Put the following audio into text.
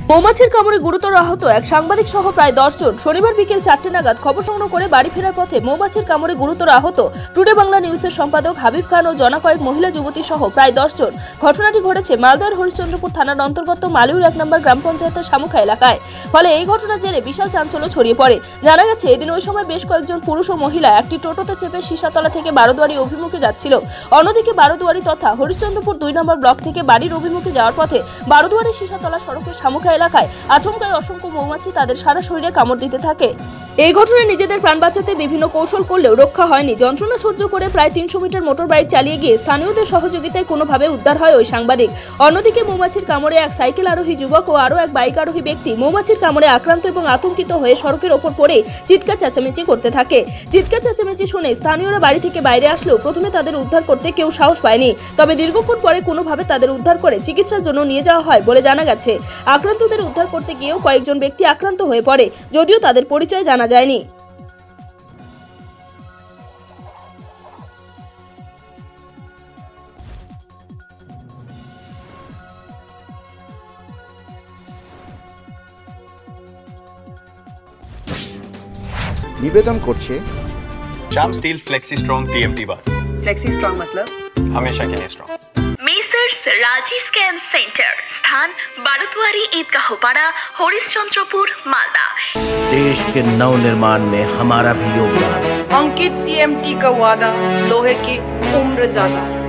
মৌমাছির কামড়ে গুরুতর আহত এক সাংবাদিক সহ প্রায় 10 জন শনিবার বিকেল 4টে নাগাদ খবর সংগ্রহ করে বাড়ি ফেরার পথে মৌমাছির কামড়ে গুরুতর আহত টুডে বাংলা নিউজের সম্পাদক হাবিব খান ও জনা কয়েক মহিলা যুবতী সহ প্রায় 10 জন। ঘটনাটি ঘটেছে মালদার হরিশ্চন্দ্রপুর থানার অন্তর্গত মালিউর 1 নম্বর গ্রাম পঞ্চায়েতের শামুখা এলাকায়। ফলে এই ঘটনার জেরে বিশাল চাঞ্চল্য ছড়িয়ে পড়ে। জানা গেছে এদিন ওই সময় বেশ কয়েকজন পুরুষ ও মহিলা একটি টোটোতে চেপে সীসাতলা থেকে বারোদুয়ারি অভিমুখে যাচ্ছিল। অন্যদিকে বারোদুয়ারি তথা হরিশ্চন্দ্রপুর 2 নম্বর ব্লক থেকে বাড়ির অভিমুখে যাওয়ার পথে বারোদুয়ারি সীসাতলা সড়কের শামুখা এলাকায় আচমকায় অসংখ্য মৌমাছি তাদের সারা শরীরে কামড় দিতে থাকে। এই ঘটনায় নিজেদের প্রাণ বাঁচাতে বিভিন্ন কৌশল করলেও রক্ষা হয়নি। যন্ত্রণা সহ্য করে প্রায় 300 মিটার মোটর বাইক চালিয়ে গিয়ে স্থানীয়দের সহযোগিতায় কোনোভাবে উদ্ধার হয় ওই সাংবাদিক। অন্যদিকে মৌমাছির কামড়ে এক সাইকেল আরোহী যুবক ও আরও এক বাইক আরোহী ব্যক্তি মৌমাছির কামড়ে আক্রান্ত এবং আতঙ্কিত হয়ে সড়কের ওপর পড়ে চিৎকার চেঁচামেচি করতে থাকে। চিৎকার চেঁচামেচি শুনে স্থানীয়রা বাড়ি থেকে বাইরে আসলেও প্রথমে তাদের উদ্ধার করতে কেউ সাহস পায়নি। তবে দীর্ঘক্ষণ পরে কোনোভাবে তাদের উদ্ধার করে চিকিৎসার জন্য নিয়ে যাওয়া হয় বলে জানা গেছে। আক্রান্তদের উদ্ধার করতে গিয়েও কয়েকজন ব্যক্তি আক্রান্ত হয়ে পড়ে, যদিও তাদের পরিচয় জানা যায়নি। निवेदन करछे Shyam steel flexi strong TMT bar. Flexi strong मतलब हमेशा के लिए strong. Messrs Raji scan centre, स्थान बारोदुआरी ईदगाहपाड़ा, हरिश्चंद्रपुर, मालदा। देश के नव निर्माण में हमारा भी योगदान। अंकित टीएमटी का वादा, लोहे की उम्र ज्यादा।